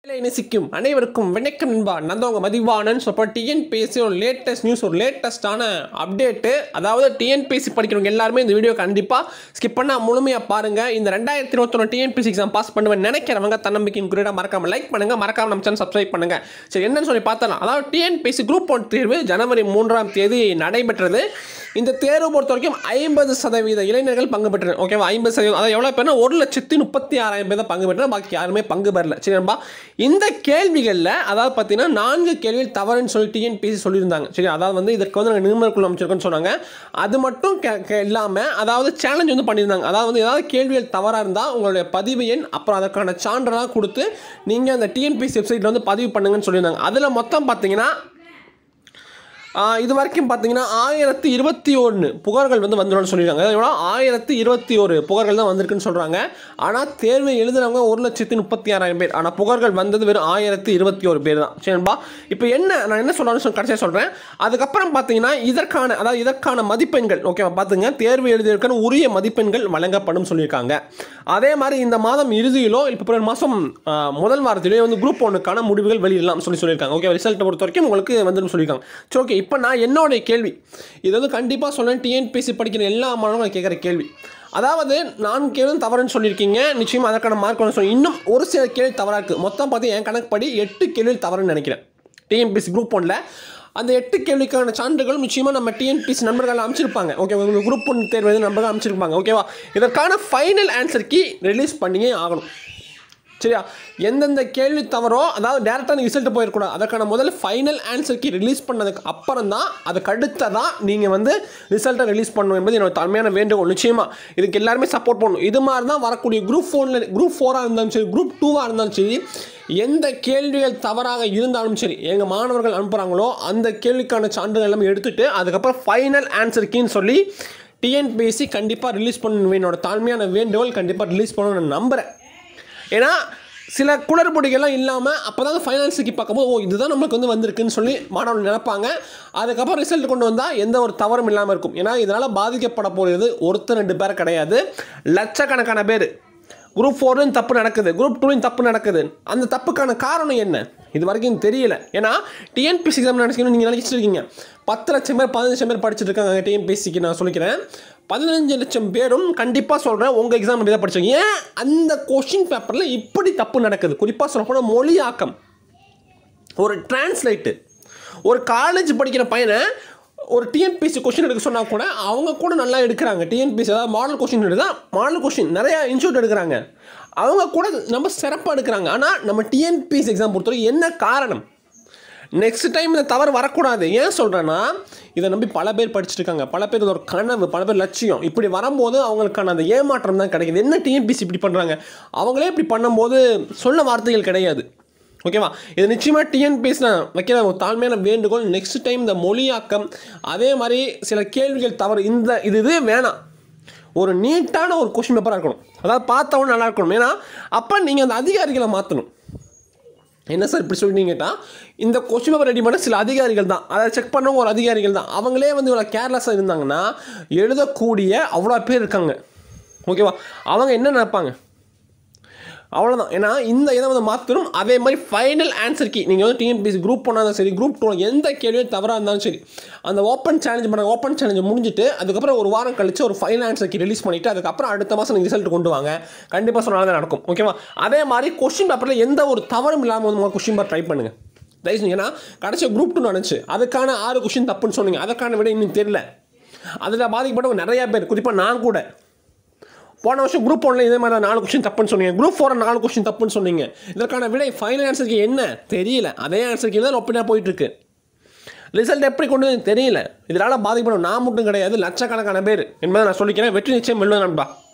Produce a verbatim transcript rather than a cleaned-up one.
நேசிக்கும் அனைவருக்கும் வணக்கம் நண்பா. நான் தான் உங்கள் மதிவானன். ஸோ இப்போ டிஎன்பிஎஸ்சி ஒரு லேட்டஸ்ட் நியூஸ், ஒரு லேட்டஸ்ட்டான அப்டேட்டு. அதாவது டிஎன்பிஎஸ்சி படிக்கிறவங்க எல்லாருமே இந்த வீடியோ கண்டிப்பாக ஸ்கிப் பண்ணால் முழுமையாக பாருங்கள். இந்த ரெண்டாயிரத்தி இருபத்தொன்று டிஎன்பிஎஸ்சி எக்ஸாம் பாஸ் பண்ணுவேன் நினைக்கிறவங்க தன்னம்பிக்கையின் குறியீடாக மறக்காமல் லைக் பண்ணுங்கள், மறக்காமல் நம்ம சேனல் சப்ஸ்கிரைப் பண்ணுங்கள். சரி, என்னன்னு சொல்லி பார்த்தலாம். அதாவது டிஎன்பிஎஸ்சி குரூப் ஒன் தேர்வு ஜனவரி மூன்றாம் தேதி நடைபெற்றது. இந்த தேர்வு பொறுத்த வரைக்கும் ஐம்பது சதவீத இளைஞர்கள் பங்கு பெற்றனர். ஓகேவா, ஐம்பது சதவீதம் அதாவது எவ்வளோ பேர்னா ஒரு லட்சத்தி முப்பத்தி ஆறாயிரம் பேர் தான் பங்கு பெற்றனர். பாக்கி யாருமே பங்கு பெறல. சரி நண்பா, இந்த கேள்விகளில் அதாவது பார்த்தீங்கன்னா நான்கு கேள்விகள் தவறுன்னு சொல்லி டிஎன்பிஎஸ்சி சொல்லியிருந்தாங்க. சரி, அதாவது வந்து இதற்கு வந்து நாங்கள் நிபுணர்கள் அமைச்சிருக்கோன்னு சொன்னாங்க. அது மட்டும் இல்லாமல் அதாவது சேலஞ்ச் வந்து பண்ணியிருந்தாங்க. அதாவது வந்து ஏதாவது கேள்விகள் தவறாக இருந்தால் உங்களுடைய பதிவு எண் அப்புறம் அதற்கான சான்றெல்லாம் கொடுத்து நீங்கள் அந்த டிஎன்பிஎஸ்சி வெப்சைட்டில் வந்து பதிவு பண்ணுங்கன்னு சொல்லியிருந்தாங்க. அதில் மொத்தம் பார்த்தீங்கன்னா இது வரைக்கும் பார்த்தீங்கன்னா ஆயிரத்தி இருபத்தி ஒன்று புகார்கள் வந்து வந்துடும் சொல்லியிருக்காங்க. எவ்வளோ ஆயிரத்தி இருபத்தி ஒரு புகார்கள் தான் வந்திருக்குன்னு சொல்கிறாங்க. ஆனால் தேர்வை எழுதுனவங்க ஒரு லட்சத்தி முப்பத்தி ஆறாயிரம் பேர். ஆனால் புகார்கள் வந்தது வெறும் ஆயிரத்தி இருபத்தி ஒரு பேர் தான். சரின்பா, இப்போ என்ன நான் என்ன சொல்கிறேன்னு சொல்லி கடைசியாக சொல்கிறேன். அதுக்கப்புறம் பார்த்தீங்கன்னா இதற்கான அதாவது இதற்கான மதிப்பெண்கள் ஓகேவா பார்த்துங்க, தேர்வு எழுதியிருக்கான உரிய மதிப்பெண்கள் வழங்கப்படும் சொல்லியிருக்காங்க. அதே மாதிரி இந்த மாதம் இறுதியிலோ இப்போ மாதம் முதல் வாரத்திலேயே வந்து குரூப் ஒன்றுக்கான முடிவுகள் வெளியிடலாம் சொல்லி சொல்லியிருக்காங்க. ஓகே, ரிசல்ட்டை பொறுத்த வரைக்கும் உங்களுக்கு வந்துடும் சொல்லியிருக்காங்க. சரி, ஓகே. இப்போ நான் என்னோடைய கேள்வி இது வந்து கண்டிப்பாக சொன்னேன், டிஎன்பிஎஸ்சி படிக்கிற எல்லா மாணவர்களும் கேட்குற கேள்வி. அதாவது நான்கு கேள்வி தவறுன்னு சொல்லியிருக்கீங்க, நிச்சயமாக அதற்கான மார்க் ஒன்று சொல்லி இன்னும் ஒரு சில கேள்வி தவறாக இருக்குது. மொத்தம் பார்த்து என் கணக்குப்படி எட்டு கேள்வி தவறுன்னு நினைக்கிறேன். டிஎன்பிஎஸ்சி குரூப் ஒன்றில் அந்த எட்டு கேள்விக்கான சான்றுகள் நிச்சயமாக நம்ம டிஎன்பிஎஸ்சி நண்பர்கள் அமைச்சிருப்பாங்க. ஓகே, உங்களுக்கு குரூப் ஒன் தேர்வு நண்பர்கள் அமைச்சிருப்பாங்க. ஓகேவா, இதற்கான ஃபைனல் ஆன்சர் கீ ரிலீஸ் பண்ணியே ஆகணும். சரியா, எந்தெந்த கேள்வி தவறோ அதாவது டேரெக்டாக நீங்கள் ரிசல்ட்டு போயிடக்கூடாது. அதற்கான முதல் ஃபைனல் ஆன்சருக்கு ரிலீஸ் பண்ணதுக்கு அப்புறம் தான் அதுக்கு அடுத்த தான் நீங்கள் வந்து ரிசல்ட்டை ரிலீஸ் பண்ணணும் என்பது என்னோட தலைமையான வேண்டுகோள். நிச்சயமாக இதுக்கு எல்லாருமே சப்போர்ட் பண்ணணும். இது மாதிரி தான் வரக்கூடிய குரூப் ஃபோனில் குரூப் ஃபோராக இருந்தாலும் சரி, குரூப் டூவாக இருந்தாலும் சரி, எந்த கேள்விகள் தவறாக இருந்தாலும் சரி எங்கள் மாணவர்கள் அனுப்புகிறாங்களோ அந்த கேள்விக்கான சான்றுகள் எல்லாமே எடுத்துகிட்டு அதுக்கப்புறம் ஃபைனல் ஆன்சருக்குன்னு சொல்லி டிஎன்பிஎஸ்சி கண்டிப்பாக ரிலீஸ் பண்ணணும். என்னோட தாழ்மையான வேண்டுகோள், கண்டிப்பாக ரிலீஸ் பண்ணணும்னு நான் நம்புகிறேன். ஏன்னா சில குளறுபடிகள்லாம் இல்லாமல் அப்போ தான் ஃபைனான்ஸுக்கு பார்க்கும்போது ஓ இதுதான் நம்மளுக்கு வந்து வந்திருக்குன்னு சொல்லி மாணவர்கள் நினைப்பாங்க. அதுக்கப்புறம் ரிசல்ட் கொண்டு வந்தால் எந்த ஒரு தவறும் இல்லாமல் இருக்கும். ஏன்னா இதனால் பாதிக்கப்பட போகிறது ஒருத்தர் ரெண்டு பேர் கிடையாது, லட்சக்கணக்கான பேர். குரூப் ஃபோர்லையும் தப்பு நடக்குது, குரூப் டூலையும் தப்பு நடக்குது. அந்த தப்புக்கான காரணம் என்ன இது வரைக்கும் தெரியல. ஏன்னா டிஎன்பிஎஸ்சி எக்ஸாம் நினைச்சிக்கணும் நீங்கள் நினைச்சிட்டு இருக்கீங்க பத்து லட்சம் பேர் பதினஞ்சு லட்சம் பேர் படிச்சுட்டு இருக்காங்க டிஎன்பிஎஸ்சிக்கு. நான் சொல்லிக்கிறேன் பதினஞ்சு லட்சம் பேரும் கண்டிப்பாக சொல்கிறேன் உங்கள் எக்ஸாம் இப்படி தான் படிச்சாங்க. ஏன் அந்த கொஷின் பேப்பரில் இப்படி தப்பு நடக்குது? குறிப்பாக சொல்லப்போனால் மொழியாக்கம், ஒரு டிரான்ஸ்லேட்டு, ஒரு காலேஜ் படிக்கிற பையனை ஒரு டிஎன்பிஎஸ்சி கொஷின் எடுக்க சொன்னால் கூட அவங்க கூட நல்லா எடுக்கிறாங்க. டிஎன்பிஎஸ்சி அதாவது மாடல் கொஷின் எடுத்தால் மாடல் கொஷின் நிறையா இன்ஸ்டியூட் எடுக்கிறாங்க, அவங்க கூட நம்ம சிறப்பாக எடுக்கிறாங்க. ஆனால் நம்ம டிஎன்பிஎஸ்சி எக்ஸாம் பொறுத்தவரைக்கும் என்ன காரணம்? நெக்ஸ்ட் டைம் இந்த தவறு வரக்கூடாது. ஏன் சொல்கிறேன்னா இதை நம்பி பல பேர் படிச்சுட்டு இருக்காங்க, பல பேர் இது ஒரு கனவு, பல பேர் லட்சியம். இப்படி வரும்போது அவங்களுக்கான அந்த ஏமாற்றம் தான் கிடைக்குது. என்ன டிஎன்பிஎஸ்சி இப்படி பண்ணுறாங்க, அவங்களே இப்படி பண்ணும்போது சொல்ல வார்த்தைகள் கிடையாது. ஓகேவா, இது நிச்சயமாக டிஎன்பிஎஸ்சி நான் வைக்கிற ஒரு தாழ்மையான வேண்டுகோள். நெக்ஸ்ட் டைம் இந்த மொழியாக்கம் அதே மாதிரி சில கேள்விகள் தவறு இந்த இது இது வேணாம். ஒரு நீட்டான ஒரு கொஷின் பேப்பராக இருக்கணும், அதாவது பார்த்தவொன்னு நல்லா இருக்கணும். ஏன்னா அப்போ நீங்கள் அந்த அதிகாரிகளை மாற்றணும். என்ன சார் இப்படி சொல்லிட்டீங்க கேட்டால் இந்த கொஸ்டின் பேப்பர் ரெடி பண்ண சில அதிகாரிகள் தான், அதை செக் பண்ணவங்க ஒரு அதிகாரிகள் தான். அவங்களே வந்து இவ்வளோ கேர்லெஸ்ஸாக இருந்தாங்கன்னா எழுதக்கூடிய அவ்வளோ பேர் இருக்காங்க. ஓகேவா, அவங்க என்ன நினைப்பாங்க? அவ்வளோதான். ஏன்னா இந்த இதை வந்து மாற்றணும். அதே மாதிரி ஃபைனல் ஆன்சர் கீ நீங்கள் வந்து டிஎன்பிஎஸ்சி குரூப் ஒன்னாலும் சரி, குரூப் டூ எந்த கேள்வியும் தவறாக இருந்தாலும் சரி, அந்த ஓப்பன் சேலஞ்ச் பண்ண ஓப்பன் சேலஞ்சை முடிஞ்சுட்டு அதுக்கப்புறம் ஒரு வாரம் கழிச்சு ஒரு ஃபைனல் ஆன்சர் கீ ரிலீஸ் பண்ணிவிட்டு அதுக்கப்புறம் அடுத்த மாதம் நீங்கள் ரிசல்ட் கொண்டு வாங்க. கண்டிப்பாக சொன்னாலும் தான் நடக்கும். ஓகேவா, அதே மாதிரி கொஸ்டின் பேப்பரில் எந்த ஒரு தவறும் இல்லாமல் வந்து கொஸ்டின் பேப்பர் ட்ரை பண்ணுங்கள் தயவுசெய்து. ஏன்னா கடைசி குரூப் டூ நினச்சி அதுக்கான ஆறு கொஸ்டின் தப்புன்னு சொன்னீங்க, அதற்கான விட இன்னும் தெரியல. அதில் பாதிக்கப்பட்டவங்க நிறையா பேர், குறிப்பாக நான் கூட போன வருஷம் குரூப் ஒன்ல இதே மாதிரி நாலு கொஸ்டின் தப்புன்னு சொன்னீங்க, குரூப் ஃபோர் நாலு கொஸ்டின் தப்புன்னு சொன்னீங்க. இதற்கான விடை ஃபைனல் ஆன்சருக்கு என்ன தெரியல, அதே ஆன்சருக்கு தான் ஒப்பினா போயிட்டுருக்கு. ரிசல்ட் எப்படி கொண்டு தெரியல. இதனால் பாதிக்கப்படும் நான் மட்டும் கிடையாது, லட்சக்கணக்கான பேர் என்பதை நான் சொல்லிக்கிறேன். வெற்றி நிச்சயம் வெல்லுவேன் நண்பா.